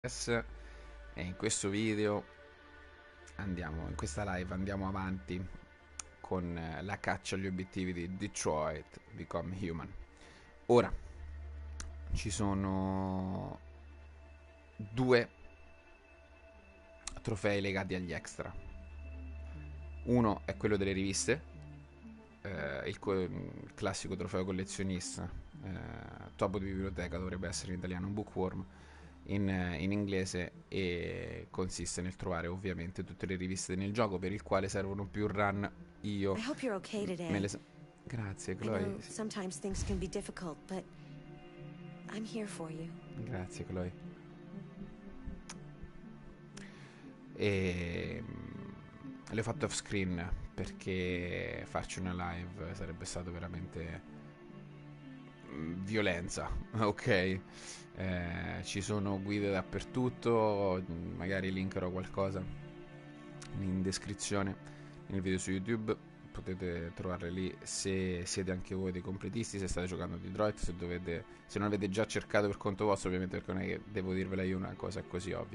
E in questo video in questa live andiamo avanti con la caccia agli obiettivi di Detroit Become Human. Ora ci sono due trofei legati agli extra. Uno è quello delle riviste, il classico trofeo collezionista, topo di biblioteca dovrebbe essere in italiano, un bookworm in inglese, e consiste nel trovare ovviamente tutte le riviste nel gioco, per il quale servono più run. Io I hope you're okay me today. le grazie I Chloe. know sometimes things can be difficult, but I'm here for you. Grazie Chloe. E le ho fatto off screen perché farci una live sarebbe stato veramente violenza, ok? Ci sono guide dappertutto, magari linkerò qualcosa in descrizione nel video su YouTube, potete trovarle lì se siete anche voi dei completisti, se state giocando a Detroit, se non avete già cercato per conto vostro, ovviamente, perché non è che devo dirvela io una cosa così ovvia.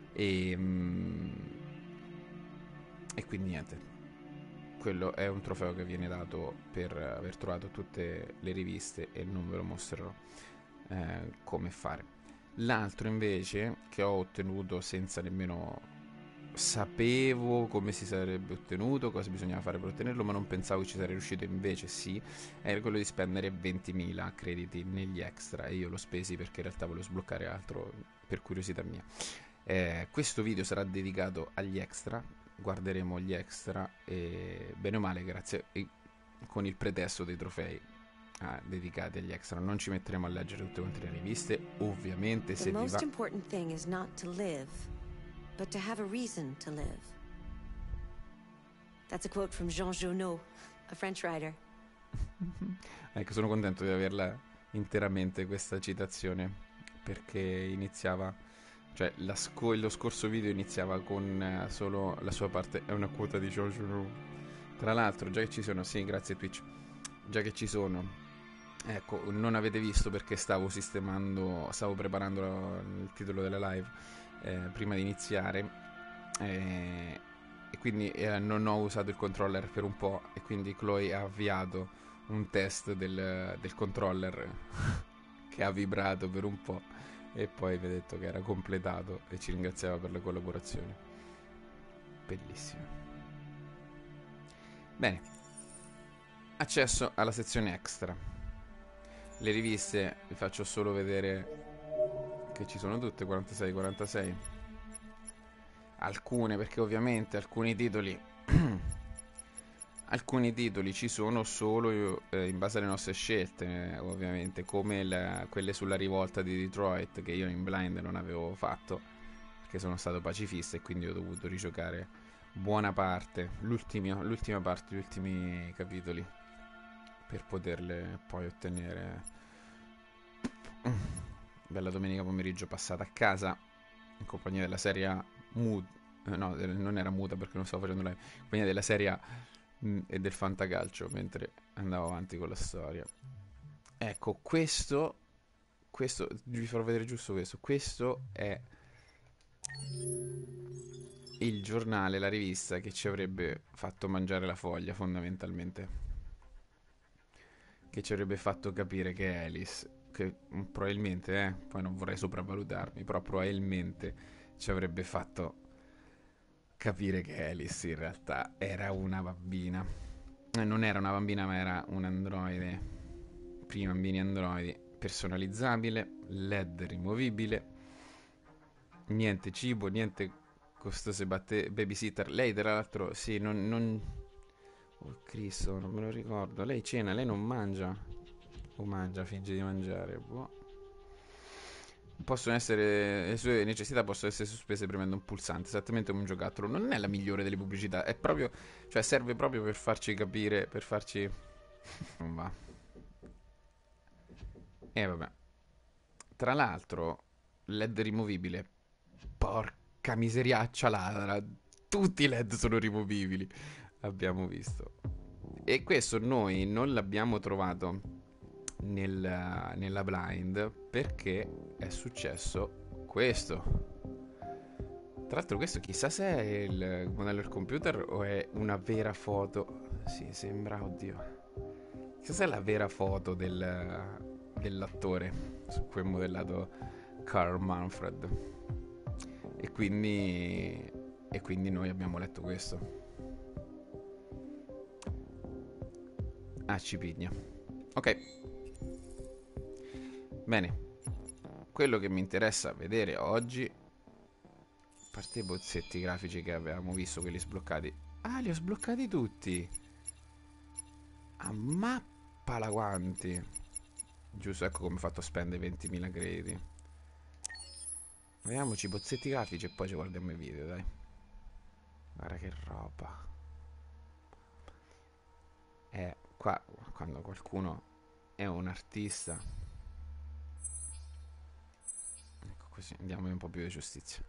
E quindi niente, quello è un trofeo che viene dato per aver trovato tutte le riviste, e non ve lo mostrerò come fare. L'altro invece, che ho ottenuto senza nemmeno sapevo come si sarebbe ottenuto, cosa bisognava fare per ottenerlo, ma non pensavo che ci sarei riuscito, invece sì, era quello di spendere 20.000 crediti negli extra, e io l'ho spesi perché in realtà volevo sbloccare altro per curiosità mia. Questo video sarà dedicato agli extra, guarderemo gli extra e bene o male, grazie, con il pretesto dei trofei dedicati agli extra. Non ci metteremo a leggere tutte quante le riviste, ovviamente, The se vi most va. important thing is not to live, but to have a reason to live. That's a quote from Jean Genot, a French writer. Ecco, sono contento di averla interamente questa citazione, perché iniziava, cioè lo scorso video iniziava con solo la sua parte, è una quota di Jojo. Tra l'altro, già che ci sono, sì, grazie Twitch, già che ci sono, ecco, non avete visto perché stavo preparando il titolo della live prima di iniziare, eh, e quindi non ho usato il controller per un po', e quindi Chloe ha avviato un test del controller che ha vibrato per un po', e poi vi ha detto che era completato e ci ringraziava per la collaborazione. Bellissimo. Bene, accesso alla sezione extra. Le riviste vi faccio solo vedere che ci sono tutte, 46, 46. Alcune, perché ovviamente alcuni titoli ci sono solo in base alle nostre scelte, ovviamente, come quelle sulla rivolta di Detroit, che io in blind non avevo fatto perché sono stato pacifista, e quindi ho dovuto rigiocare buona parte, l'ultima parte, gli ultimi capitoli, per poterle poi ottenere. Bella domenica pomeriggio passata a casa in compagnia della serie A no, non era muta perché non stavo facendo live, in compagnia della serie A e del fantacalcio, mentre andavo avanti con la storia. Ecco, questo vi farò vedere giusto questo. Questo è il giornale, la rivista che ci avrebbe fatto mangiare la foglia, fondamentalmente. Che ci avrebbe fatto capire che Alice, che probabilmente, poi non vorrei sopravvalutarmi, però probabilmente ci avrebbe fatto capire che Alice in realtà era una bambina. Non era una bambina, ma era un androide. Prima bambini androidi, personalizzabile, LED rimovibile, niente cibo, niente costose babysitter. Lei tra l'altro, sì, oh Cristo, non me lo ricordo. Lei cena, lei non mangia. O mangia, finge di mangiare. Boh. Le sue necessità possono essere sospese premendo un pulsante, esattamente come un giocattolo. Non è la migliore delle pubblicità, è proprio, cioè serve proprio per farci capire, per farci. Non va. E vabbè. Tra l'altro, LED rimovibile. Porca miseriaccia ladra. Tutti i LED sono rimovibili. Abbiamo visto. E questo noi non l'abbiamo trovato nella blind, perché è successo questo. Tra l'altro questo chissà se è il modello del computer o è una vera foto. Sì, sembra, oddio. Chissà se è la vera foto dell'attore su cui è modellato Carl Manfred. E quindi, e quindi noi abbiamo letto questo. Ah, ci piglia. Ok. Bene. Quello che mi interessa vedere oggi, a parte i bozzetti grafici che avevamo visto, quelli sbloccati. Ah, li ho sbloccati tutti. A mappala quanti. Giusto, ecco come ho fatto a spendere 20.000 crediti. Vediamoci i bozzetti grafici e poi ci guardiamo i video, dai. Guarda che roba. Qua, quando qualcuno è un artista. Ecco così, andiamo un po' più di giustizia.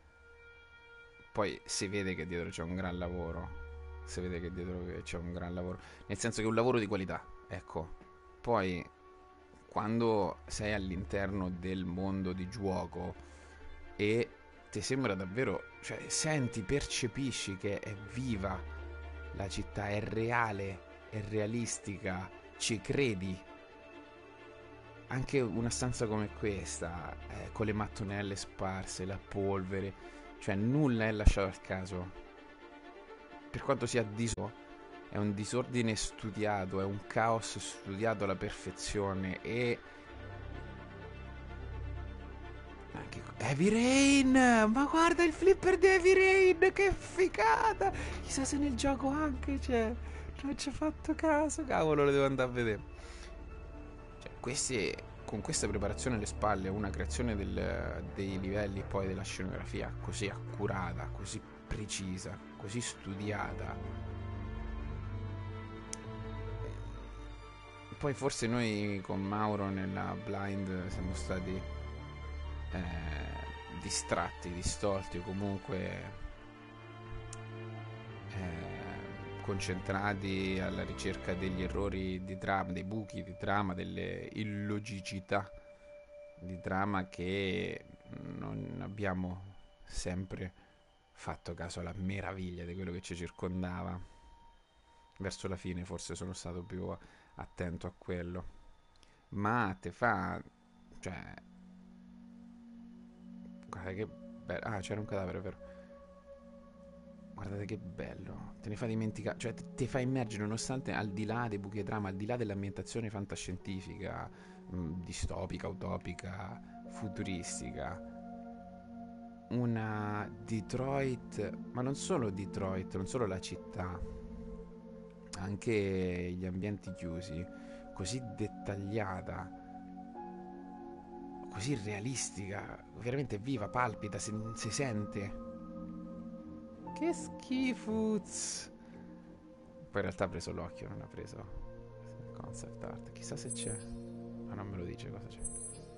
Poi si vede che dietro c'è un gran lavoro. Si vede che dietro c'è un gran lavoro. Nel senso che è un lavoro di qualità, ecco. Poi, quando sei all'interno del mondo di gioco e ti sembra davvero, cioè senti, percepisci che è viva la città, è reale, è realistica, ci credi. Anche una stanza come questa, con le mattonelle sparse, la polvere, cioè nulla è lasciato al caso. Per quanto sia è un disordine studiato, è un caos studiato alla perfezione e anche Heavy Rain! Ma guarda il flipper di Heavy Rain, che figata! Chissà se nel gioco anche c'è. Non ci ho fatto caso, cavolo, lo devo andare a vedere. Cioè, con questa preparazione alle spalle, una creazione dei livelli e poi della scenografia così accurata, così precisa, così studiata. Poi forse noi con Mauro nella blind siamo stati distratti, distolti o comunque concentrati alla ricerca degli errori di trama, dei buchi di trama, delle illogicità di trama che non abbiamo sempre fatto caso alla meraviglia di quello che ci circondava. Verso la fine forse sono stato più attento a quello. Ma te fa... cioè... Guarda che bello. Ah, c'era un cadavere, vero? Guardate che bello. Te ne fa dimenticare. Cioè, ti fa immergere, nonostante al di là dei buchi di trama, al di là dell'ambientazione fantascientifica, distopica, utopica, futuristica. Una Detroit, ma non solo Detroit, non solo la città, anche gli ambienti chiusi, così dettagliata, così realistica, veramente viva, palpita, si sente. Che schifuz. Poi in realtà ha preso l'occhio, non ha preso concept art. Chissà se c'è. Ma non me lo dice cosa c'è.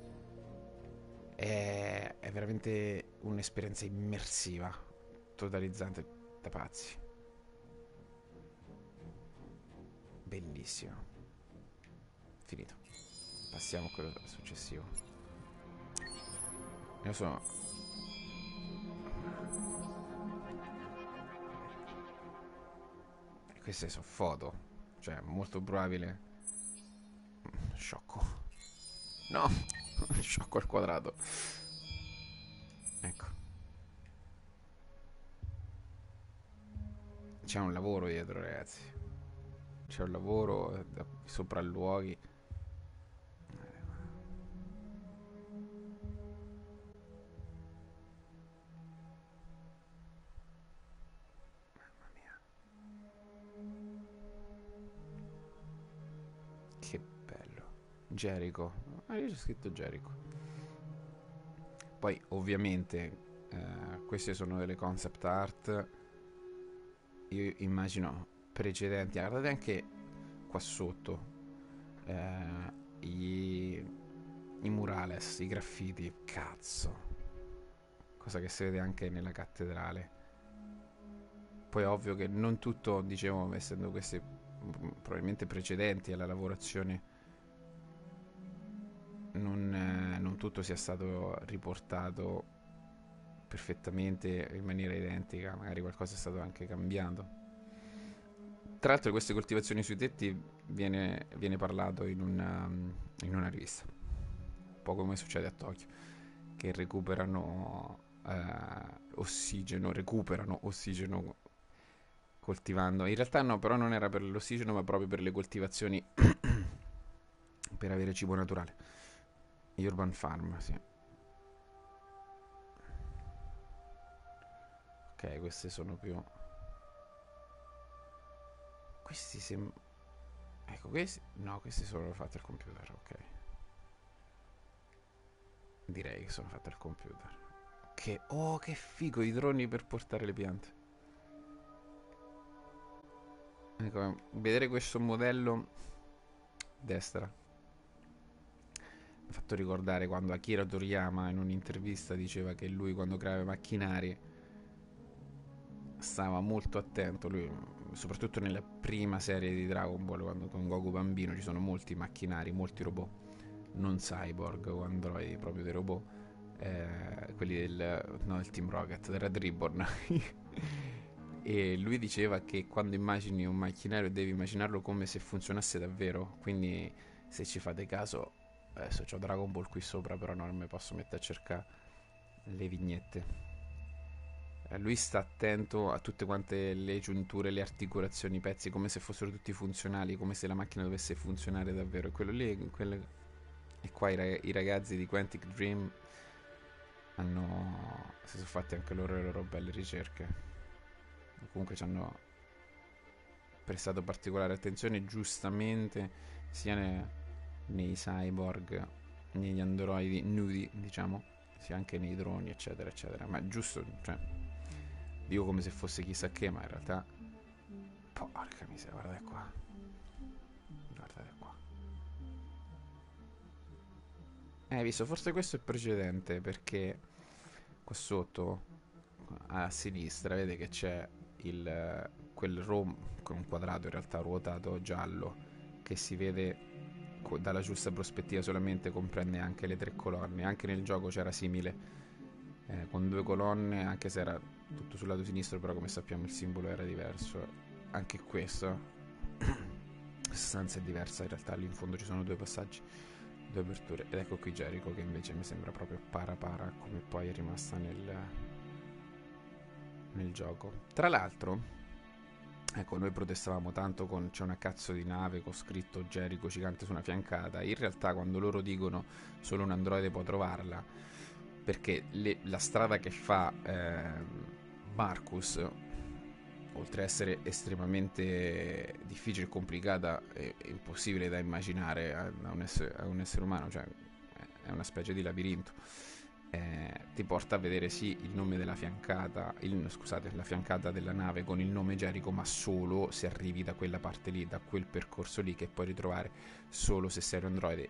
È veramente un'esperienza immersiva, totalizzante da pazzi. Bellissimo. Finito. Passiamo a quello successivo. Io sono... Queste sono foto. Cioè, molto probabile. Sciocco. No! Sciocco al quadrato. Ecco. C'è un lavoro dietro, ragazzi. C'è un lavoro, sopralluoghi. Mamma mia. Che bello. Jericho. Ah, io c'è scritto Jericho. Poi, ovviamente, queste sono delle concept art. Io immagino precedenti. Guardate anche qua sotto. I, I murales, i graffiti. Cazzo. Cosa che si vede anche nella cattedrale. Poi è ovvio che non tutto, dicevo, essendo questi probabilmente precedenti alla lavorazione non tutto sia stato riportato perfettamente in maniera identica, magari qualcosa è stato anche cambiato. Tra l'altro di queste coltivazioni sui tetti viene parlato in una rivista, un po' come succede a Tokyo, che recuperano ossigeno coltivando. In realtà no, però non era per l'ossigeno, ma proprio per le coltivazioni per avere cibo naturale. Urban Farm, sì. Ok, queste sono più... Questi sembrano... Ecco, questi... No, questi sono fatti al computer, ok. Direi che sono fatti al computer. Oh, che figo, i droni per portare le piante. Ecco, vedere questo modello destra mi ha fatto ricordare quando Akira Toriyama in un'intervista diceva che lui quando creava i macchinari stava molto attento, lui, soprattutto nella prima serie di Dragon Ball, quando con Goku bambino ci sono molti macchinari, molti robot, non cyborg o androidi, proprio dei robot, quelli del Team Rocket, del Red Ribbon. E lui diceva che quando immagini un macchinario devi immaginarlo come se funzionasse davvero, quindi se ci fate caso, adesso c'ho Dragon Ball qui sopra, però non mi posso mettere a cercare le vignette. Lui sta attento a tutte quante le giunture, le articolazioni, i pezzi, come se fossero tutti funzionali, come se la macchina dovesse funzionare davvero. E quello lì, e qua i ragazzi di Quantic Dream si sono fatti anche loro le loro belle ricerche. Comunque ci hanno prestato particolare attenzione, giustamente, sia nei cyborg, negli androidi nudi, diciamo, sia anche nei droni, eccetera, eccetera. Ma giusto, cioè, dico come se fosse chissà che, ma in realtà... Porca miseria, guardate qua. Guardate qua. Hai visto, forse questo è precedente, perché qua sotto, a sinistra, vede che c'è quel con un quadrato in realtà ruotato giallo, che si vede dalla giusta prospettiva solamente, comprende anche le tre colonne. Anche nel gioco c'era simile, con due colonne, anche se era tutto sul lato sinistro, però come sappiamo il simbolo era diverso. Anche questo la stanza è diversa, in realtà lì in fondo ci sono due passaggi, due aperture. Ed ecco qui Jericho, che invece mi sembra proprio para come poi è rimasta nel gioco. Tra l'altro, ecco, noi protestavamo tanto con c'è una cazzo di nave con scritto Jericho gigante su una fiancata. In realtà quando loro dicono solo un androide può trovarla, perché la strada che fa Marcus, oltre a essere estremamente difficile e complicata, è impossibile da immaginare a un essere umano, cioè è una specie di labirinto. Ti porta a vedere sì il nome della fiancata, scusate, la fiancata della nave con il nome Jericho, ma solo se arrivi da quella parte lì, da quel percorso lì, che puoi ritrovare solo se sei un androide.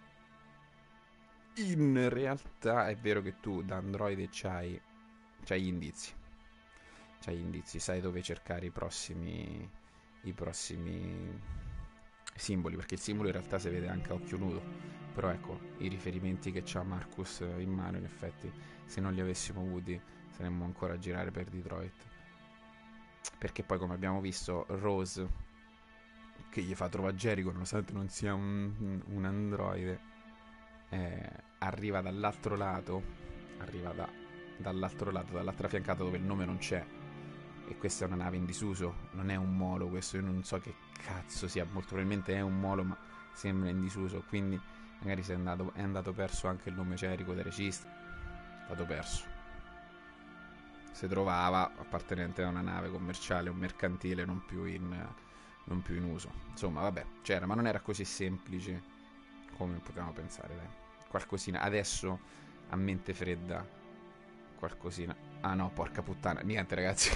In realtà è vero che tu da androide c'hai gli indizi. C'hai gli indizi, sai dove cercare i prossimi simboli, perché il simbolo in realtà si vede anche a occhio nudo. Però ecco, i riferimenti che c'ha Marcus in mano, in effetti, se non li avessimo avuti, saremmo ancora a girare per Detroit. Perché poi, come abbiamo visto, Rose, che gli fa trovare Jericho, nonostante non sia un androide, arriva dall'altro lato, dall'altro lato, dall'altra fiancata dove il nome non c'è. E questa è una nave in disuso, non è un molo questo, io non so che cazzo sia, molto probabilmente è un molo, ma sembra in disuso, quindi magari è andato perso anche il nome Jericho del regista, è stato perso. Si trovava appartenente a una nave commerciale o mercantile, non più in uso. Insomma, vabbè, c'era, ma non era così semplice come potevamo pensare, dai. Qualcosina, adesso a mente fredda, qualcosina. Ah no, porca puttana, niente ragazzi.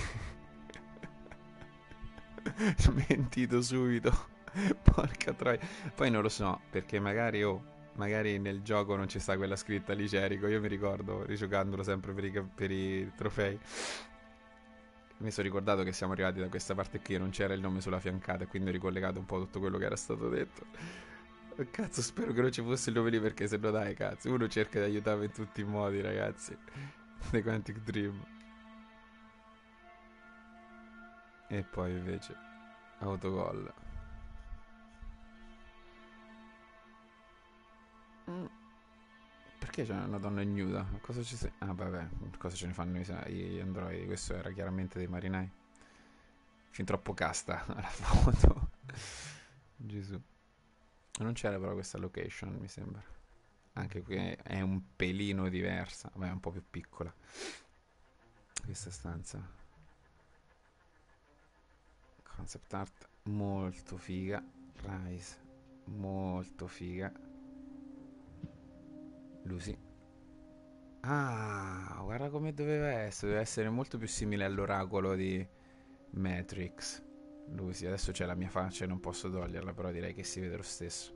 Smentito subito. Porca troia. Poi non lo so, perché magari nel gioco non ci sta quella scritta lì Jericho. Io mi ricordo, rigiocandolo sempre per i trofei, mi sono ricordato che siamo arrivati da questa parte qui e non c'era il nome sulla fiancata, e quindi ho ricollegato un po' tutto quello che era stato detto. Cazzo, spero che non ci fosse il nome lì, perché se no dai, cazzo, uno cerca di aiutarmi in tutti i modi, ragazzi. The Quantic Dream. E poi invece autogol. Mm. Perché c'è una donna ignuda? Cosa ci sei? Ah, vabbè, cosa ce ne fanno gli androidi? Questo era chiaramente dei marinai. Fin troppo casta la foto. Gesù. Non c'era però questa location, mi sembra. Anche qui è un pelino diversa. Vabbè, è un po' più piccola questa stanza. Concept art molto figa. Rise molto figa. Lucy. Ah, guarda come doveva essere. Doveva essere molto più simile all'oracolo di Matrix. Lucy, adesso c'è la mia faccia e non posso toglierla, però direi che si vede lo stesso.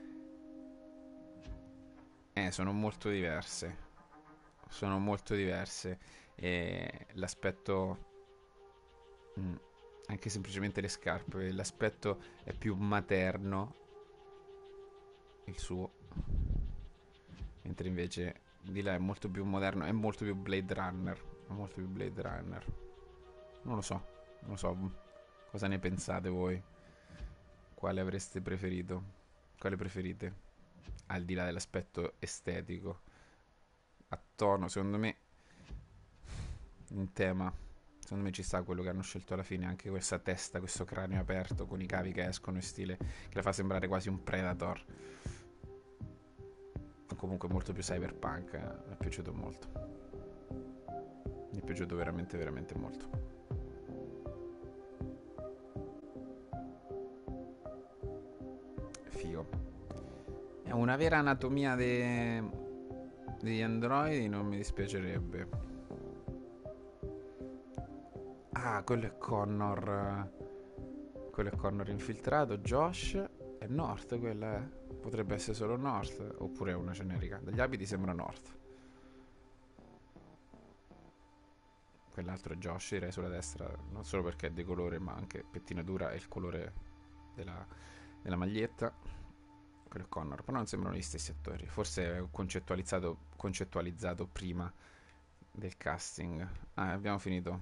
Sono molto diverse. Sono molto diverse. E l'aspetto. mm, Anche semplicemente le scarpe. L'aspetto è più materno. Il suo. Mentre invece di là è molto più moderno. È molto più Blade Runner. Molto più Blade Runner. Non lo so. Non lo so. Cosa ne pensate voi? Quale avreste preferito? Quale preferite? Al di là dell'aspetto estetico. A tono, secondo me, in tema, secondo me ci sta quello che hanno scelto alla fine. Anche questa testa, questo cranio aperto con i cavi che escono in stile che la fa sembrare quasi un Predator. Comunque molto più cyberpunk. Mi è piaciuto molto. Mi è piaciuto veramente, veramente molto. Figo. È una vera anatomia degli androidi, non mi dispiacerebbe. Ah, quello è Connor. Quello è Connor infiltrato. Josh è North, quella è. Potrebbe essere solo North, oppure è una generica. Dagli abiti sembra North. Quell'altro è Josh, direi sulla destra, non solo perché è di colore, ma anche pettinatura e il colore della, della maglietta. Quello è Connor, però non sembrano gli stessi attori. Forse è concettualizzato prima del casting. Ah, abbiamo finito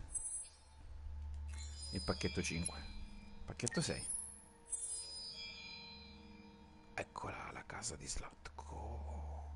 il pacchetto 5. Pacchetto 6. Eccola la casa di Slatko.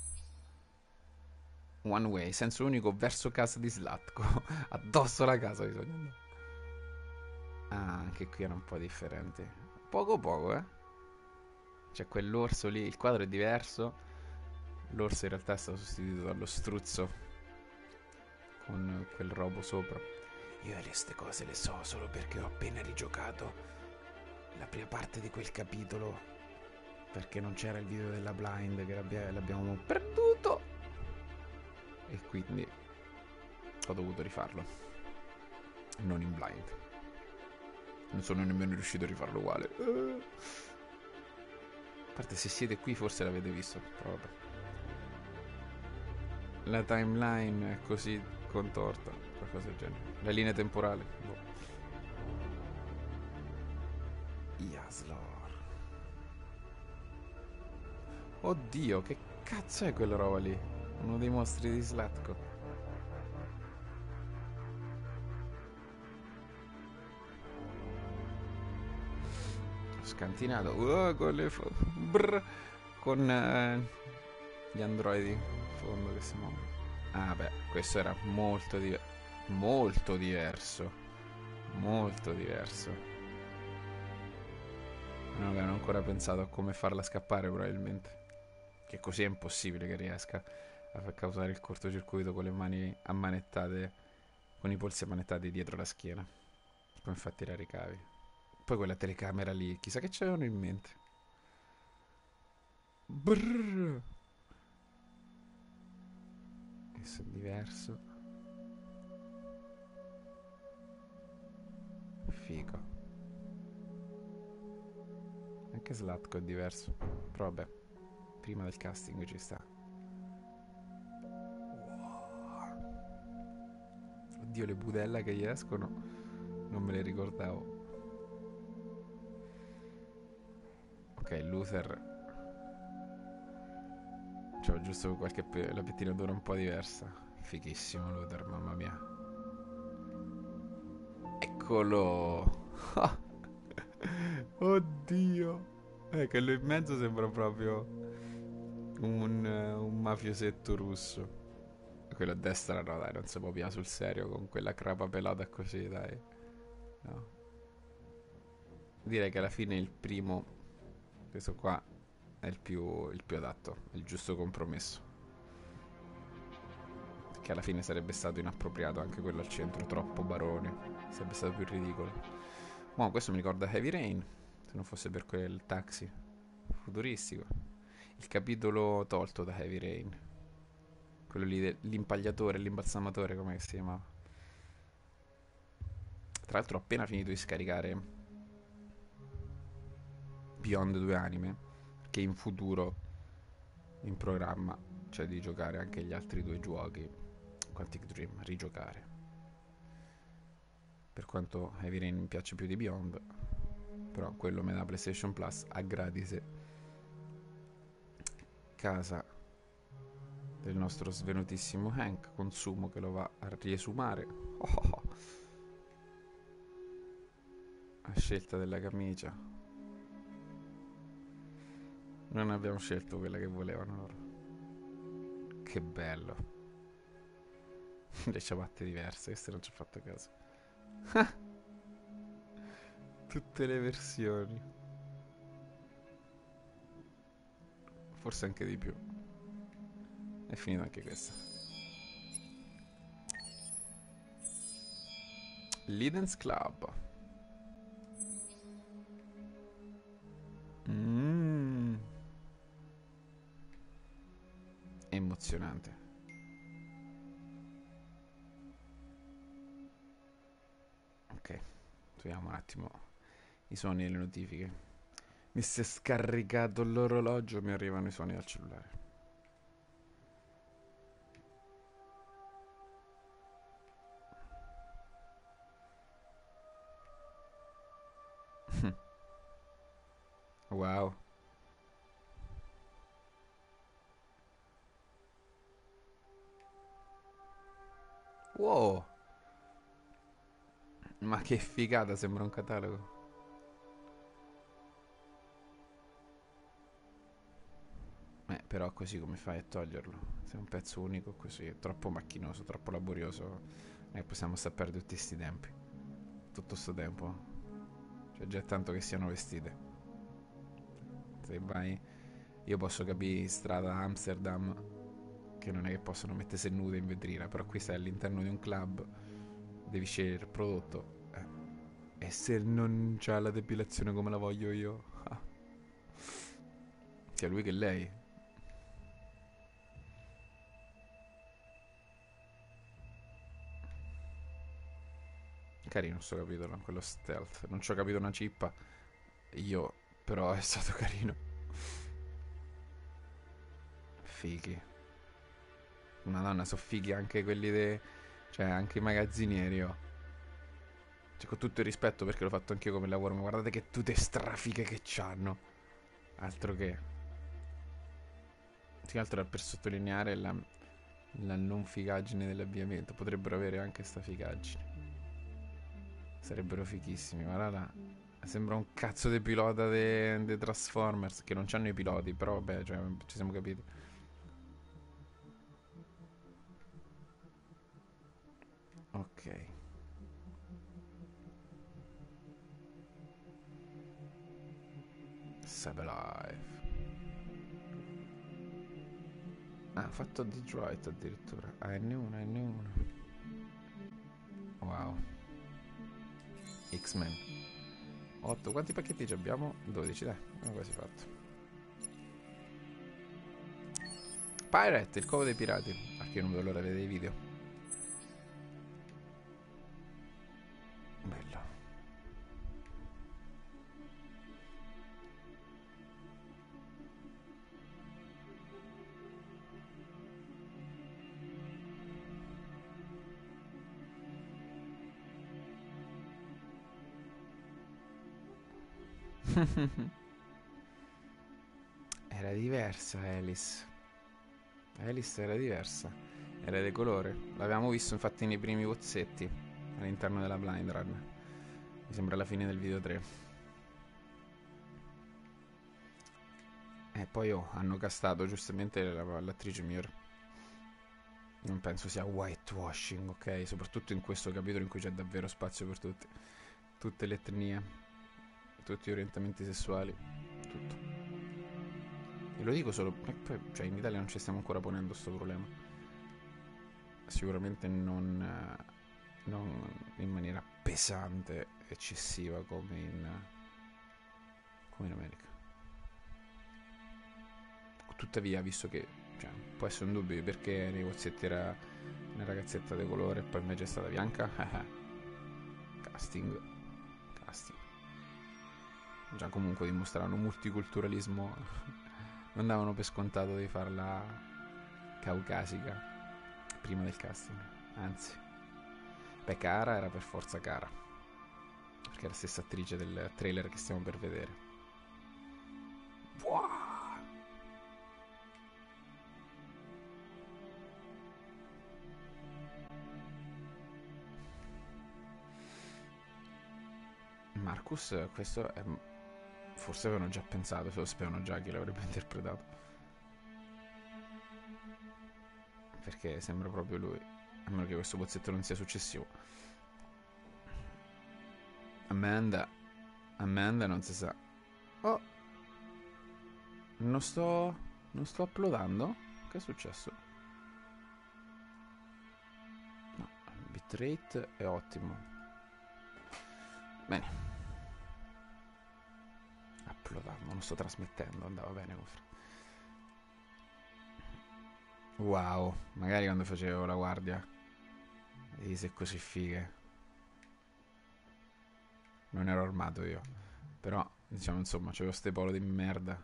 One way, senso unico verso casa di Slatko. Addosso alla casa bisogna andare. Ah, anche qui era un po' differente. Poco poco, eh. C'è quell'orso lì, il quadro è diverso. L'orso in realtà è stato sostituito dallo struzzo con quel robo sopra. Io queste cose le so solo perché ho appena rigiocato la prima parte di quel capitolo, perché non c'era il video della blind che l'abbiamo perduto, e quindi ho dovuto rifarlo, non in blind. Non sono nemmeno riuscito a rifarlo uguale. A parte, se siete qui forse l'avete visto, però vabbè. La timeline è così contorta, qualcosa del genere. La linea temporale. Boh. Yaslor. Oddio, che cazzo è quella roba lì? Uno dei mostri di Slatko. Scantinato. Con le con gli androidi in fondo che si muovono. Ah beh, questo era molto diverso. Molto diverso. Non avevano ancora pensato a come farla scappare, probabilmente. Che così è impossibile che riesca a far causare il cortocircuito con le mani ammanettate, con i polsi ammanettati dietro la schiena. Come fa a tirare i cavi? Poi quella telecamera lì, chissà che c'avevano in mente. Brrr. Questo è diverso. Figo. Anche Slatko è diverso. Però vabbè, prima del casting ci sta. Oddio, le budella che gli escono non me le ricordavo. Ok, Luther C'ho giusto la pettinatura un po' diversa. Fighissimo Luther, mamma mia. Eccolo! Oddio! Quello in mezzo sembra proprio un mafiosetto russo. Quello a destra no, dai, non si può pigliare sul serio con quella crapa pelata così, dai. No. Direi che alla fine il primo, questo qua, è il più adatto, è il giusto compromesso. Che alla fine sarebbe stato inappropriato anche quello al centro, troppo barone. Sarebbe stato più ridicolo. Ma questo mi ricorda Heavy Rain, se non fosse per quel taxi futuristico. Il capitolo tolto da Heavy Rain. Quello lì dell'impagliatore, l'imbalsamatore, come si chiamava. Tra l'altro ho appena finito di scaricare Beyond Due Anime, che in futuro in programma c'è di giocare anche gli altri due giochi. Quantic Dream, rigiocare. Per quanto Heavy Rain mi piace più di Beyond, però quello me da PlayStation Plus a gratis. Casa del nostro svenutissimo Hank, consumo che lo va a riesumare. Oh oh oh. A scelta della camicia. Non abbiamo scelto quella che volevano loro. Che bello. Le ciabatte diverse, queste non ci ho fatto caso. Tutte le versioni. Forse anche di più. È finita anche questa. Liden's Club. Emozionante. Ok, togliamo un attimo i suoni e le notifiche. Mi si è scaricato l'orologio, mi arrivano i suoni dal cellulare. Wow. Wow. Ma che figata, sembra un catalogo. Però così come fai a toglierlo? Se è un pezzo unico così, è troppo macchinoso, troppo laborioso. Possiamo stare a perdere tutti questi tempi. Tutto sto tempo. Cioè già è tanto che siano vestite. Se vai... Io posso capire in strada a Amsterdam che non è che possono mettersi nude in vetrina, però qui sei all'interno di un club, devi scegliere il prodotto. E se non c'ha la depilazione come la voglio io? Ah. Sia lui che lei. Carino sto capitolo, quello stealth. Non ci ho capito una cippa. Io, però è stato carino. Fighi. Madonna, sono fighi anche quelli dei... Cioè, anche i magazzinieri, oh. Cioè, con tutto il rispetto perché l'ho fatto anch'io come lavoro, ma guardate che tutte strafighe che c'hanno. Altro che... Più che altro è per sottolineare la non figaggine dell'abbigliamento. Potrebbero avere anche sta figaggine. Sarebbero fighissimi, guarda là. Sembra un cazzo di pilota dei Transformers, che non c'hanno i piloti, però vabbè, cioè, ci siamo capiti. Ok. Save Life. Ah, ha fatto Detroit addirittura. Ah, N1, N1. Wow. X-Men. 8. Quanti pacchetti abbiamo? 12, dai. Abbiamo quasi fatto. Pirate, il covo dei pirati. Ah, che non vedo l'ora di vedere i video. Bello. Era diversa Alice. Alice era diversa. Era di colore. L'avevamo visto infatti nei primi bozzetti all'interno della Blind Run. Mi sembra la fine del video 3. E poi hanno castato giustamente l'attrice migliore. Non penso sia whitewashing, ok? Soprattutto in questo capitolo in cui c'è davvero spazio per tutti. Tutte le etnie, tutti gli orientamenti sessuali, tutto. E lo dico solo, cioè in Italia non ci stiamo ancora ponendo sto problema. Sicuramente non in maniera pesante, eccessiva come in America. Tuttavia, visto che può essere un dubbio di perché nei bozzetti era una ragazzetta di colore e poi invece è stata bianca, casting. Già comunque dimostravano multiculturalismo. Non davano per scontato di farla caucasica prima del casting, anzi. Beh, Cara era per forza Cara, perché è la stessa attrice del trailer che stiamo per vedere. Wow! Marcus, questo è... forse avevano già pensato, se lo sapevano già chi l'avrebbe interpretato. Perché sembra proprio lui. A meno che questo bozzetto non sia successivo. Amanda non si sa. Oh, non sto uploadando? Che è successo? No, il bitrate è ottimo. Bene. Uploadando, non sto trasmettendo, andava bene così. Wow, magari quando facevo la guardia. Vedi se così fighe. Non ero armato io. Però, diciamo, insomma, c'avevo ste polo di merda.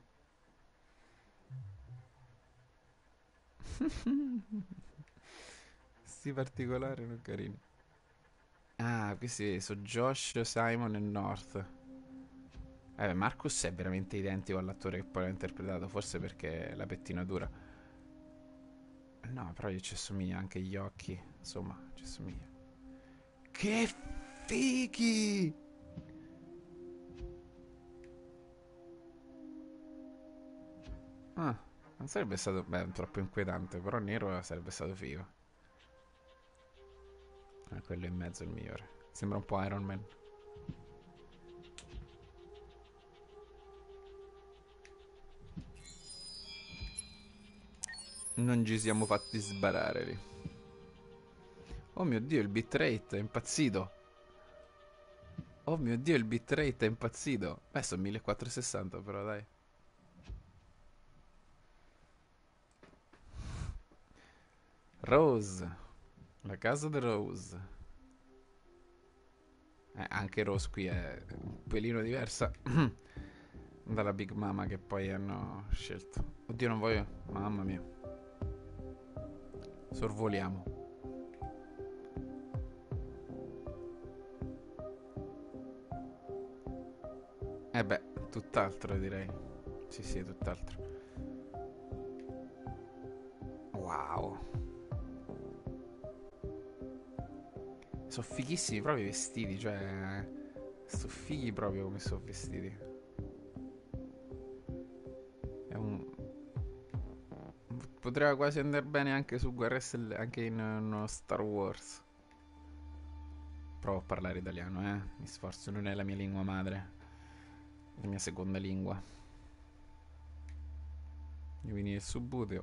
Sti particolari non carini. Ah, questi sono Josh, Simon e North. Marcus è veramente identico all'attore che poi l'ha interpretato. Forse perché la pettinatura. No, però gli ci assomiglia anche gli occhi. Insomma, ci assomiglia. Che fighi! Ah, non sarebbe stato... Beh, troppo inquietante. Però nero sarebbe stato figo. Quello in mezzo è il migliore. Sembra un po' Iron Man. Non ci siamo fatti sbarare lì. Oh mio Dio, il bitrate è impazzito. Oh mio Dio, il bitrate è impazzito. Beh, sono 1460 però, dai. Rose. La casa di Rose. Anche Rose qui è un pelino diversa dalla Big Mama che poi hanno scelto. Oddio, non voglio... Mamma mia. Sorvoliamo. Beh, tutt'altro direi. Sì, tutt'altro. Wow. Sono fighissimi proprio i vestiti, cioè... Sono fighi proprio come sono vestiti. È un... Potrebbe quasi andare bene anche su Guerre Stellari, anche in uno Star Wars. Provo a parlare italiano, mi sforzo, non è la mia lingua madre. La mia seconda lingua. Io vini il subbuteo.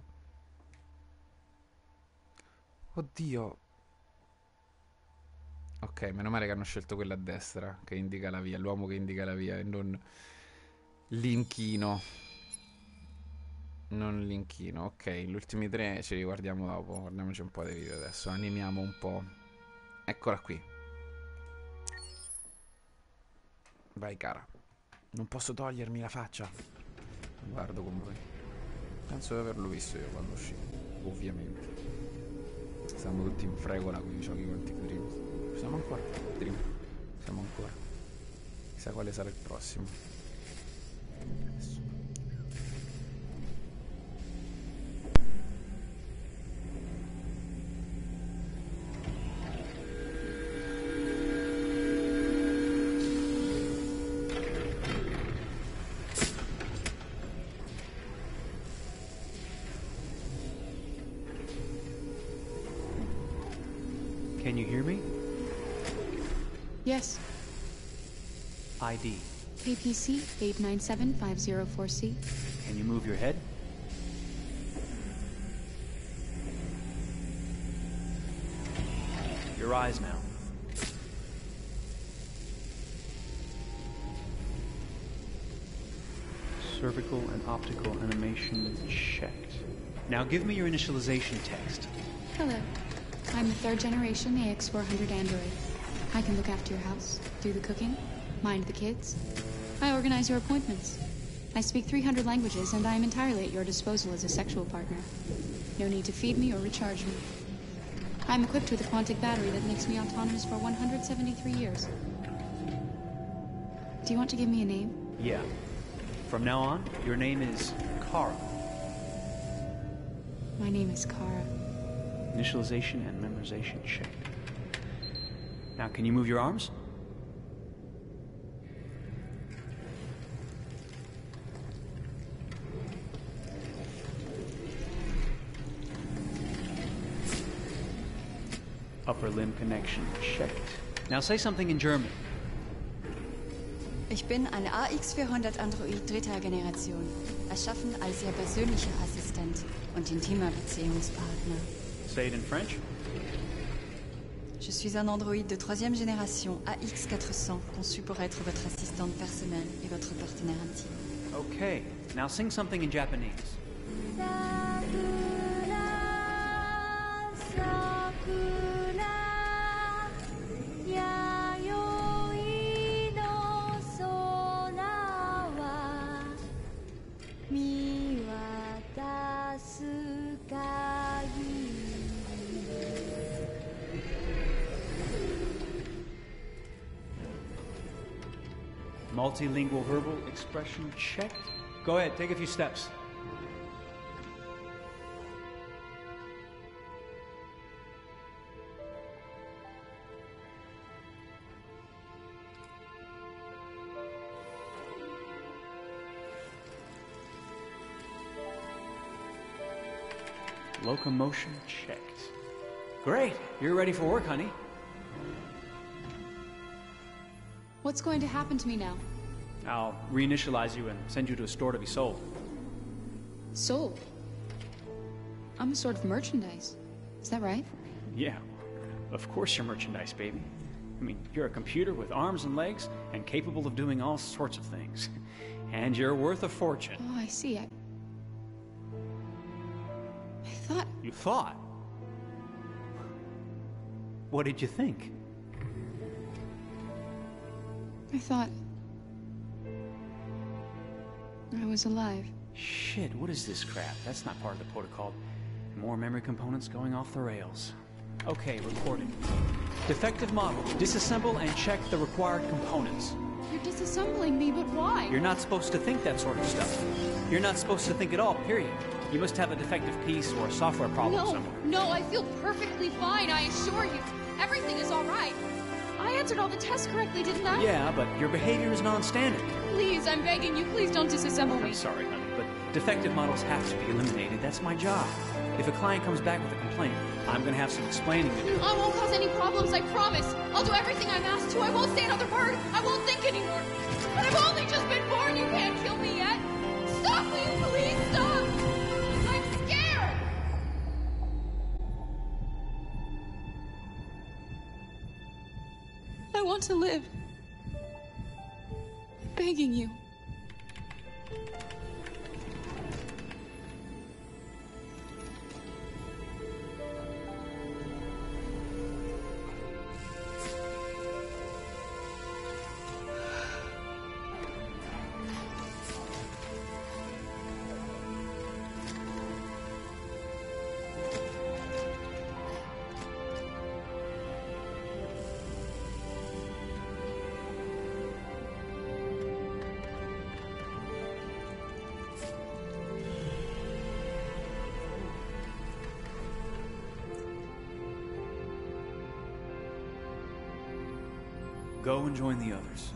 Oddio. Ok, meno male che hanno scelto quella a destra, che indica la via, l'uomo che indica la via, e non l'inchino. Non l'inchino, ok, gli ultimi tre ce li guardiamo dopo, guardiamoci un po' dei video adesso, animiamo un po'. Eccola qui. Vai cara. Non posso togliermi la faccia. Guardo con voi. Penso di averlo visto io quando uscì, ovviamente. Siamo tutti in fregola con i giochi Quantic Dream. Ci siamo ancora? Dream. Siamo ancora. Chissà quale sarà il prossimo. Adesso. Can you hear me? Yes. ID. KPC 897504C. Can you move your head? Your eyes now. Cervical and optical animation checked. Now give me your initialization text. Hello. I'm the 3rd generation AX400 android. I can look after your house, do the cooking, mind the kids. I organize your appointments. I speak 300 languages, and I am entirely at your disposal as a sexual partner. No need to feed me or recharge me. I'm equipped with a quantic battery that makes me autonomous for 173 years. Do you want to give me a name? Yeah. From now on, your name is Kara. My name is Kara. Initialization and memorization checked. Now, can you move your arms? Upper limb connection checked. Now say something in German. Ich bin eine AX400 Android 3. Generation, erschaffen als Ihr persönlicher Assistent und intimer Beziehungspartner. Say it in French. Je suis un androïde de 3e génération AX400, conçu pour être votre assistante personnelle et votre partenaire intime. Okay, now sing something in Japanese. Multilingual verbal expression checked. Go ahead, take a few steps. Locomotion checked. Great, you're ready for work, honey. What's going to happen to me now? I'll reinitialize you and send you to a store to be sold. Sold? I'm a sort of merchandise. Is that right? Yeah, of course you're merchandise, baby. I mean, you're a computer with arms and legs and capable of doing all sorts of things. And you're worth a fortune. Oh, I see. I thought... You thought? What did you think? I thought... I was alive. Shit, what is this crap? That's not part of the protocol. More memory components going off the rails. Okay, recording. Defective model. Disassemble and check the required components. You're disassembling me, but why? You're not supposed to think that sort of stuff. You're not supposed to think at all, period. You must have a defective piece or a software problem somewhere. No, I feel perfectly fine, I assure you. Everything is all right. I answered all the tests correctly, didn't I? Yeah, but your behavior is non-standard. Please, I'm begging you, please don't disassemble me. I'm sorry, honey, but defective models have to be eliminated. That's my job. If a client comes back with a complaint, I'm going to have some explaining to do. I won't cause any problems, I promise. I'll do everything I'm asked to. I won't say another word. I won't think anymore. But I've only just been born. You can't kill me yet. Stop, will you please stop? I'm scared. I want to live. I'm begging you. Go and join the others.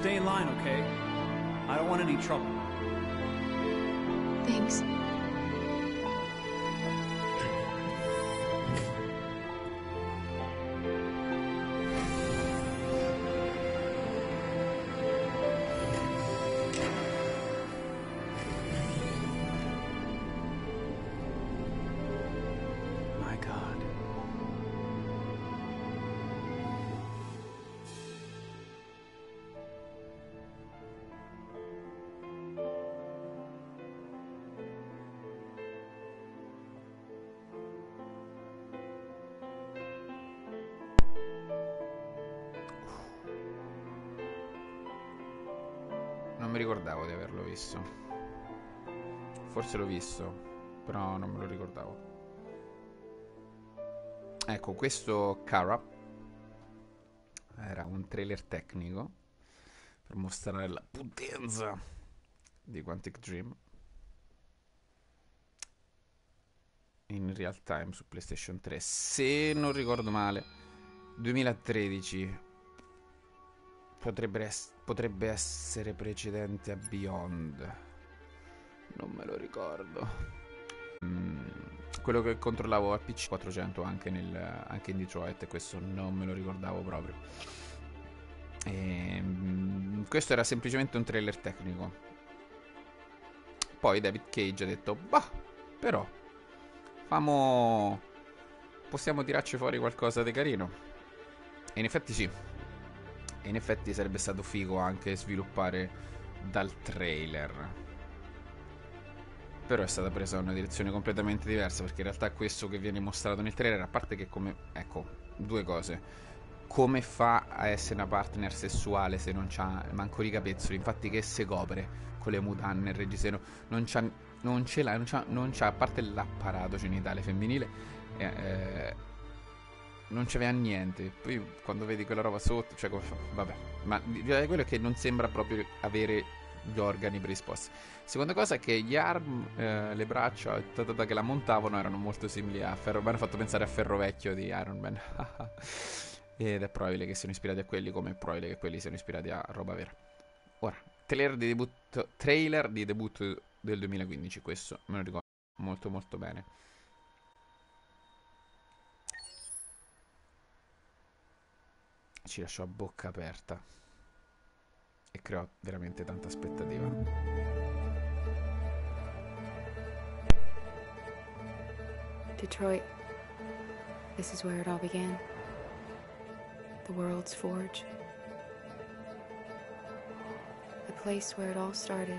Stay in line, okay? I don't want any trouble. Thanks. My God. Non mi ricordavo di averlo visto. Forse l'ho visto, però non me lo ricordavo. Ecco, questo Kara era un trailer tecnico per mostrare la potenza di Quantic Dream in real time su PlayStation 3. Se non ricordo male, 2013. Potrebbe essere precedente a Beyond. Non me lo ricordo. Quello che controllavo al PC 400 anche in Detroit, e questo non me lo ricordavo proprio. Questo era semplicemente un trailer tecnico. Poi David Cage ha detto: bah, però possiamo tirarci fuori qualcosa di carino. E in effetti sì. E in effetti sarebbe stato figo anche sviluppare dal trailer. Però è stata presa una direzione completamente diversa, perché in realtà questo che viene mostrato nel trailer, a parte che ecco, due cose. Come fa a essere una partner sessuale se non c'ha manco i capezzoli? Infatti che se copre con le mutande, il reggiseno, non c'ha, a parte l'apparato genitale femminile, non c'aveva niente. Poi quando vedi quella roba sotto, cioè come fa? Vabbè. Ma quello è che non sembra proprio avere gli organi predisposti. Seconda cosa è che gli arm, le braccia che la montavano erano molto simili a Ferro. Mi hanno fatto pensare a Ferro Vecchio di Iron Man. Ed è probabile che siano ispirati a quelli, come è probabile che quelli siano ispirati a roba vera. Ora, trailer di debutto del 2015. Questo me lo ricordo molto molto bene. Ci lasciò a bocca aperta e creò veramente tanta aspettativa. Detroit. This is where it all began. The world's forge. The place where it all started.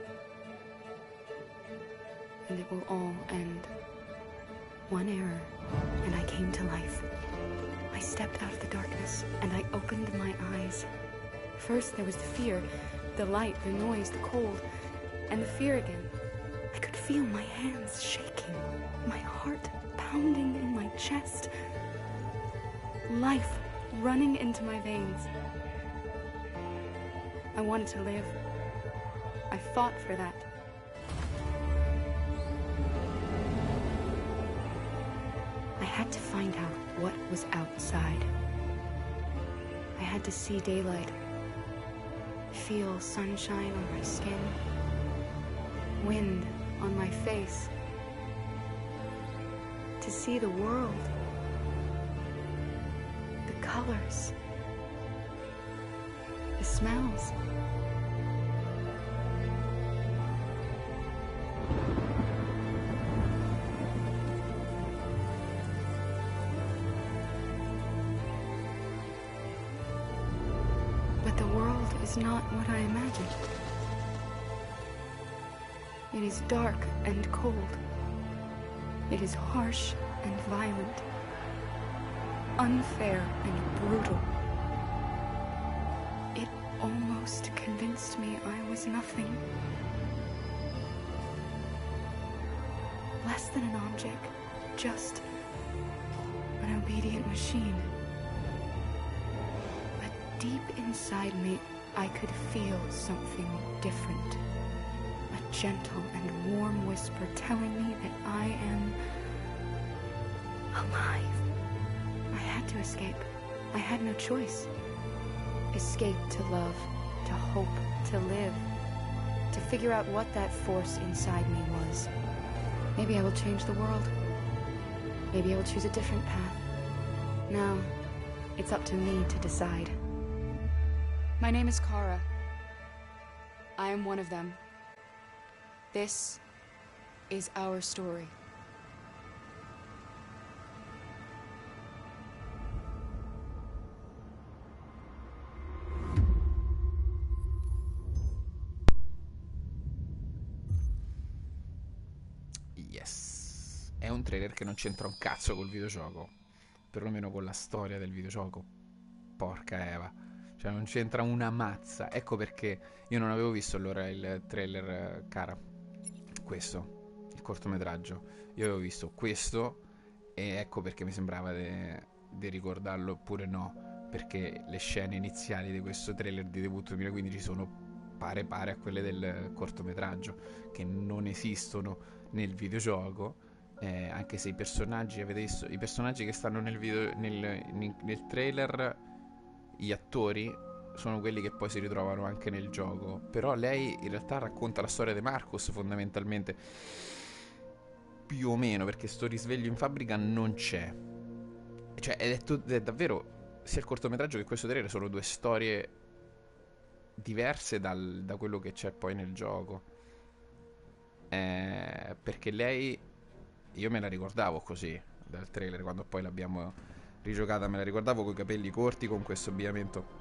And it will all end. One error, and I came to life. I stepped out of the darkness, and I opened my eyes. First there was the fear, the light, the noise, the cold, and the fear again. I could feel my hands shaking, my heart pounding in my chest, life running into my veins. I wanted to live. I fought for that. I had to find out what was outside. I had to see daylight, feel sunshine on my skin, wind on my face, to see the world, the colors, the smells. But the world is not what I imagined. It is dark and cold. It is harsh and violent, unfair and brutal. It almost convinced me I was nothing. Less than an object, just an obedient machine. But deep inside me, I could feel something different. A gentle and warm whisper telling me that I am alive. I had to escape. I had no choice. Escape to love, to hope, to live, to figure out what that force inside me was. Maybe I will change the world. Maybe I will choose a different path. Now, it's up to me to decide. My name is Kara. I am one of them. This is our story. Yes. È un trailer che non c'entra un cazzo col videogioco. Perlomeno con la storia del videogioco. Porca Eva. Cioè non c'entra una mazza. Ecco perché io non avevo visto allora il trailer, cara. Questo, il cortometraggio. Io avevo visto questo e ecco perché mi sembrava di ricordarlo oppure no. Perché le scene iniziali di questo trailer di debutto 2015 sono pare a quelle del cortometraggio, che non esistono nel videogioco. Anche se i personaggi, avete visto, i personaggi che stanno nel video, nel trailer, gli attori sono quelli che poi si ritrovano anche nel gioco. Però lei in realtà racconta la storia di Marcus fondamentalmente, più o meno, perché sto risveglio in fabbrica non c'è. Cioè è davvero, sia il cortometraggio che questo trailer sono due storie diverse da quello che c'è poi nel gioco. Perché lei, io me la ricordavo così dal trailer, quando poi l'abbiamo rigiocata me la ricordavo con i capelli corti, con questo abbigliamento,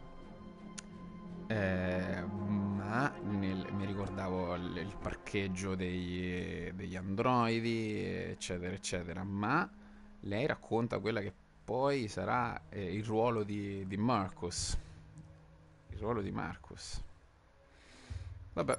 ma mi ricordavo il parcheggio degli androidi, eccetera eccetera. Ma lei racconta quella che poi sarà il ruolo di Marcus. Il ruolo di Marcus. Vabbè,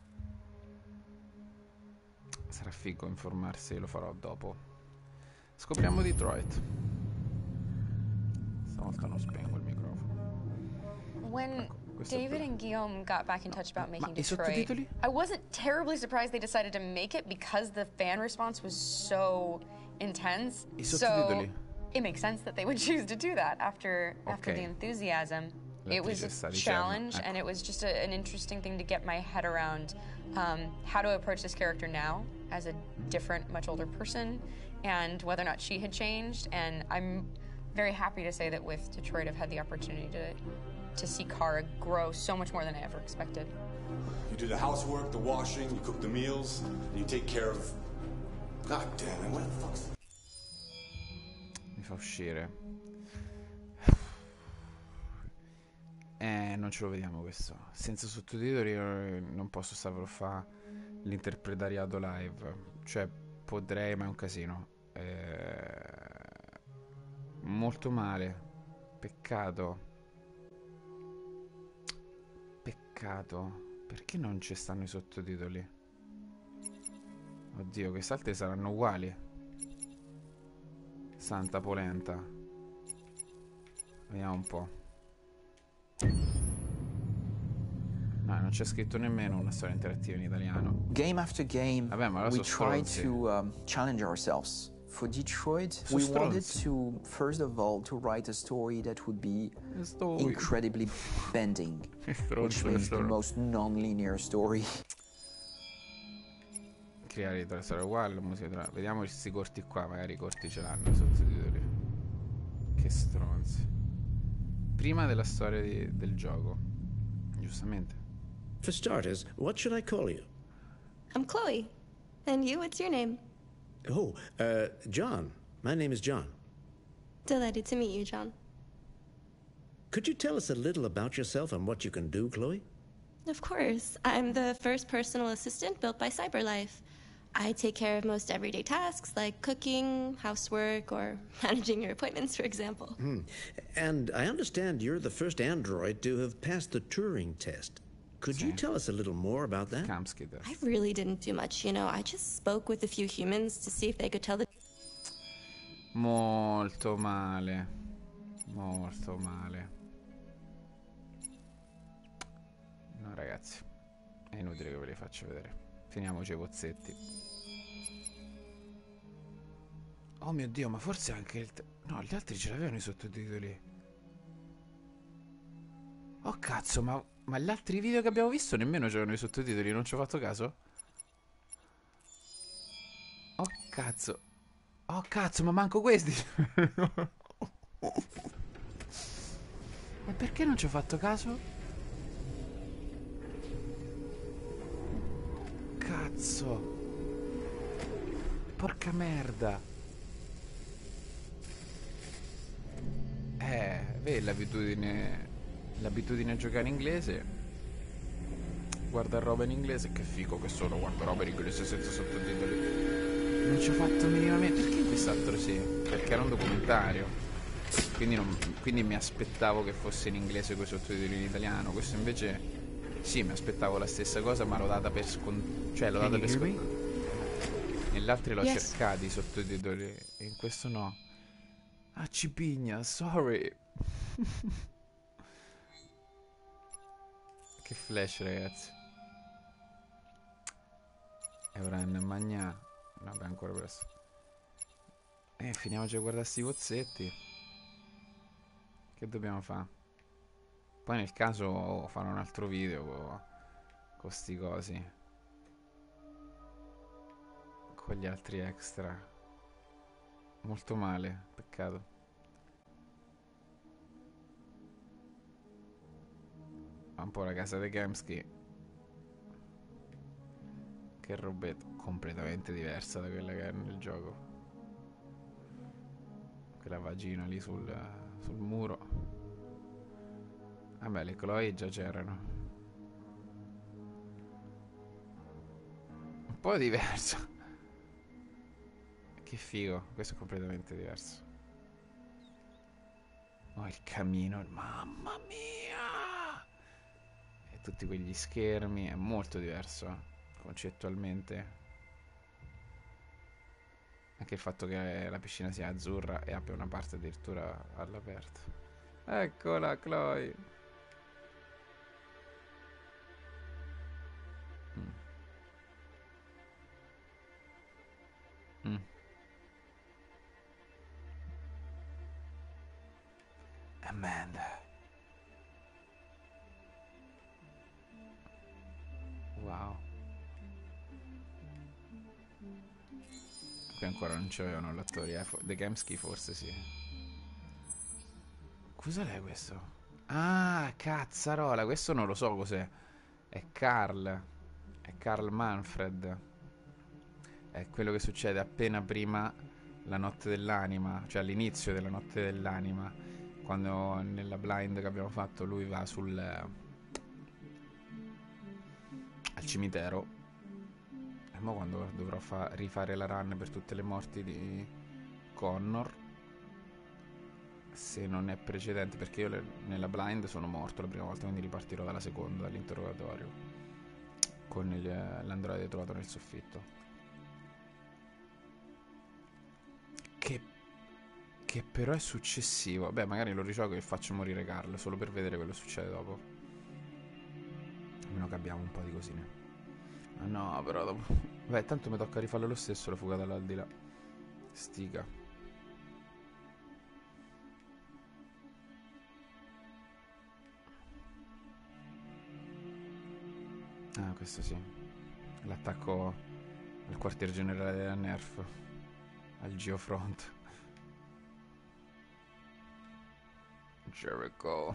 sarà figo informarsi, lo farò dopo. Scopriamo Detroit. Stavolta non spengo il microfono. When David and Guillaume got back in touch about making i Detroit, sottotitoli? I wasn't terribly surprised they decided to make it because the fan response was so intense. I So sottotitoli? it makes sense that they would choose to do that after Okay. the enthusiasm. It was L'attrice sta a dicendo, challenge, ecco. and it was just an interesting thing to get my head around how to approach this character now as a different, much older person, and whether or not she had changed. And I'm very happy to say that with Detroit, I've had the opportunity to see Kara grow so much more than I ever expected. You do the housework, the washing, you cook the meals, and you take care of... God damn it, what the fuck's... Mi fa uscire. Non ce lo vediamo questo. Senza sottotitoli non posso stare a fare l'interpretariato live. Cioè, potrei, ma è un casino. Molto male. Peccato. Perché non ci stanno i sottotitoli? Oddio, quest'altre saranno uguali. Santa polenta. Vediamo un po'. No, non c'è scritto nemmeno una storia interattiva in italiano. Game after game, Vabbè, ma we sono tried stronzi. to challenge ourselves. For Detroit, Sono we wanted stronzi. to, first of all, to write a story that would be Story. incredibly bending, which Stronzo, means the stronzo. most non-linear story. Creare la storia uguale, la musica vediamo questi corti qua, magari i corti ce l'hanno i sottotitoli. Che stronzi. Prima della storia del gioco. Giustamente. For starters, what should I call you? I'm Chloe. And you, what's your name? Oh, John. My name is John. Delighted to meet you, John. Could you tell us a little about yourself and what you can do, Chloe? Of course. I'm the first personal assistant built by CyberLife. I take care of most everyday tasks like cooking, housework, or managing your appointments, for example. And I understand you're the first android to have passed the Turing test. Could you tell us a little more about that? Kamsky test. I really didn't do much, you know. I just spoke with a few humans to see if they could tell the... Molto male. Molto male. No, ragazzi. È inutile che ve li faccio vedere. Finiamoci i pozzetti. Oh mio Dio, ma forse anche il... No, gli altri ce l'avevano i sottotitoli. Oh cazzo, ma Ma gli altri video che abbiamo visto nemmeno c'erano i sottotitoli, non ci ho fatto caso? Oh cazzo. Oh cazzo, ma manco questi. Ma perché non ci ho fatto caso? Cazzo. Porca merda. Vedi l'abitudine a giocare in inglese. Guarda roba in inglese, che figo che sono, guarda roba in inglese senza sottotitoli. Non ci ho fatto minimamente. Perché in quest'altro sì? Perché era un documentario. Quindi mi aspettavo che fosse in inglese con i sottotitoli in italiano. Questo invece sì, mi aspettavo la stessa cosa, ma l'ho data per scontato. Cioè l'ho data per scontato. Negli altri l'ho cercati i sottotitoli e in questo no. Ah, cipigna, sorry. Che flash, ragazzi. E ora in magna. Vabbè, ancora presto. Finiamoci a guardare sti pozzetti. Che dobbiamo fare? Poi nel caso farò un altro video con sti cosi. Con gli altri extra. Molto male, peccato. Un po' la casa dei Gamsky. Che robetta completamente diversa da quella che è nel gioco. Quella vagina lì sul muro. Vabbè, le Chloe già c'erano. Un po' diverso. Che figo, questo è completamente diverso. Oh, il camino, mamma mia! E tutti quegli schermi, è molto diverso, concettualmente. Anche il fatto che la piscina sia azzurra e abbia una parte addirittura all'aperto. Eccola, Chloe! Amanda. Wow. Qui ancora non c'avevano l'attori, The Gamsky forse sì. Cos'è questo? Ah, cazzarola, questo non lo so cos'è. È Carl. È Carl Manfred. È quello che succede appena prima la notte dell'anima, cioè all'inizio della notte dell'anima, quando nella blind che abbiamo fatto lui va al cimitero. E mo quando dovrò rifare la run per tutte le morti di Connor, se non è precedente, perché io nella blind sono morto la prima volta, quindi ripartirò dalla seconda, dall'interrogatorio con l'androide trovato nel soffitto. Che però è successivo. Beh, magari lo rigioco e faccio morire Carl solo per vedere quello che succede dopo. Almeno che abbiamo un po' di cosine. Ah no, però dopo. Beh, tanto mi tocca rifarlo lo stesso la fuga dall'aldilà. Stiga. Ah, questo sì. L'attacco al quartier generale della Nerf. Al Geofront. Jericho.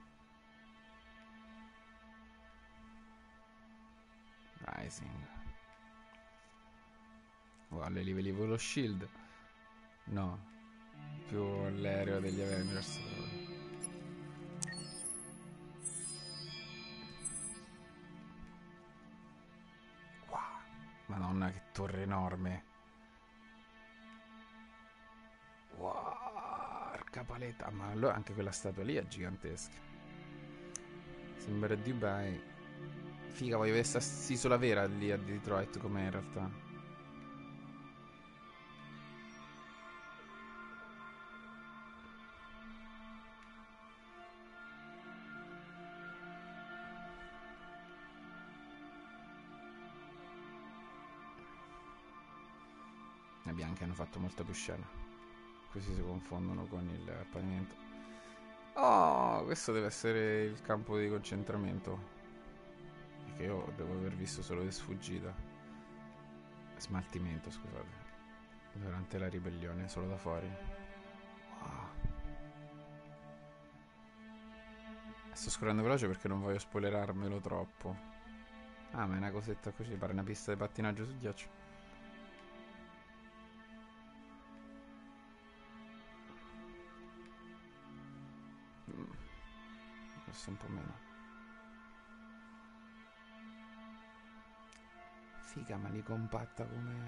Rising. Wow, le livelli lo shield. No. Più l'aereo degli Avengers. Wow. Madonna, che torre enorme. Wow. Paletta, ma allora anche quella statua lì è gigantesca. Sembra Dubai. Figa, voglio vedere questa isola vera lì a Detroit com'è in realtà. Le bianche hanno fatto molta più scena. Così si confondono con il pavimento. Oh, questo deve essere il campo di concentramento. Che io devo aver visto solo di sfuggita. Smaltimento, scusate. Durante la ribellione, solo da fuori. Wow. Sto scorrendo veloce perché non voglio spoilerarmelo troppo. Ah, ma è una cosetta così, pare una pista di pattinaggio su ghiaccio. Questo un po' meno. Figa, ma li compatta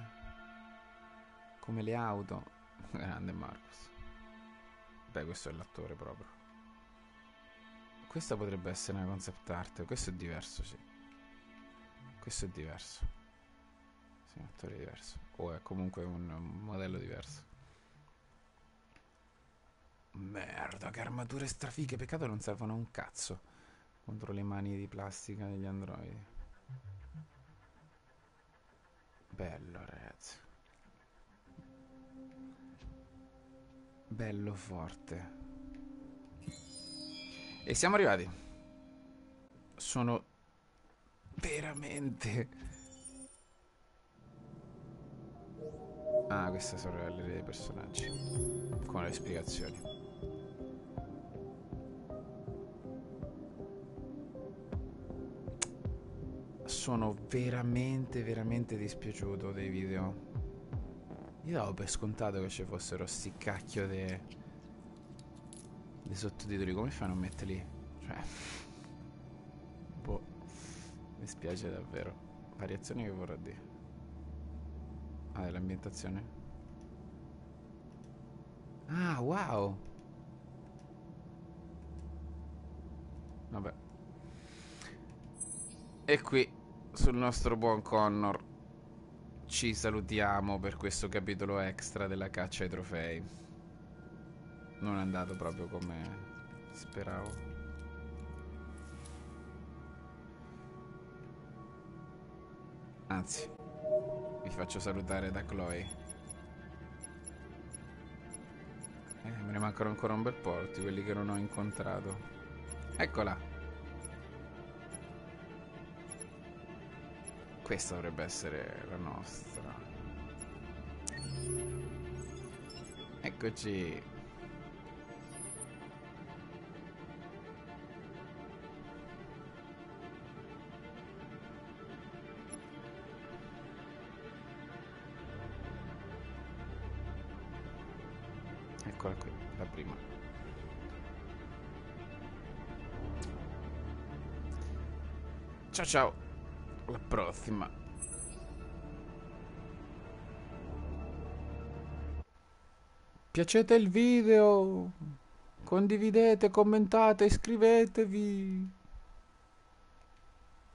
come le auto. Grande Marcus. Beh, questo è l'attore proprio. Questa potrebbe essere una concept art. Questo è diverso, sì. Questo è diverso. Sì, un attore diverso. O è comunque un modello diverso. Merda, che armature strafighe. Peccato non servono a un cazzo contro le mani di plastica degli androidi. Bello, ragazzi. Bello forte. E siamo arrivati. Sono veramente... Ah, queste sono le dei personaggi con le spiegazioni. Sono veramente dispiaciuto dei video. Io davo per scontato che ci fossero sti cacchio dei sottotitoli. Come fai a non metterli? Cioè, boh, mi spiace davvero. Variazioni che vorrà dire? Ah, dell'ambientazione? Ah, wow. Vabbè. E qui, sul nostro buon Connor, ci salutiamo per questo capitolo extra della caccia ai trofei. Non è andato proprio come speravo. Anzi, vi faccio salutare da Chloe. Me ne mancano ancora un bel po' di quelli che non ho incontrato. Eccola. Questa dovrebbe essere la nostra. Eccoci. Eccola qui, la prima. Ciao ciao. La prossima. Piacete il video, condividete, commentate, iscrivetevi.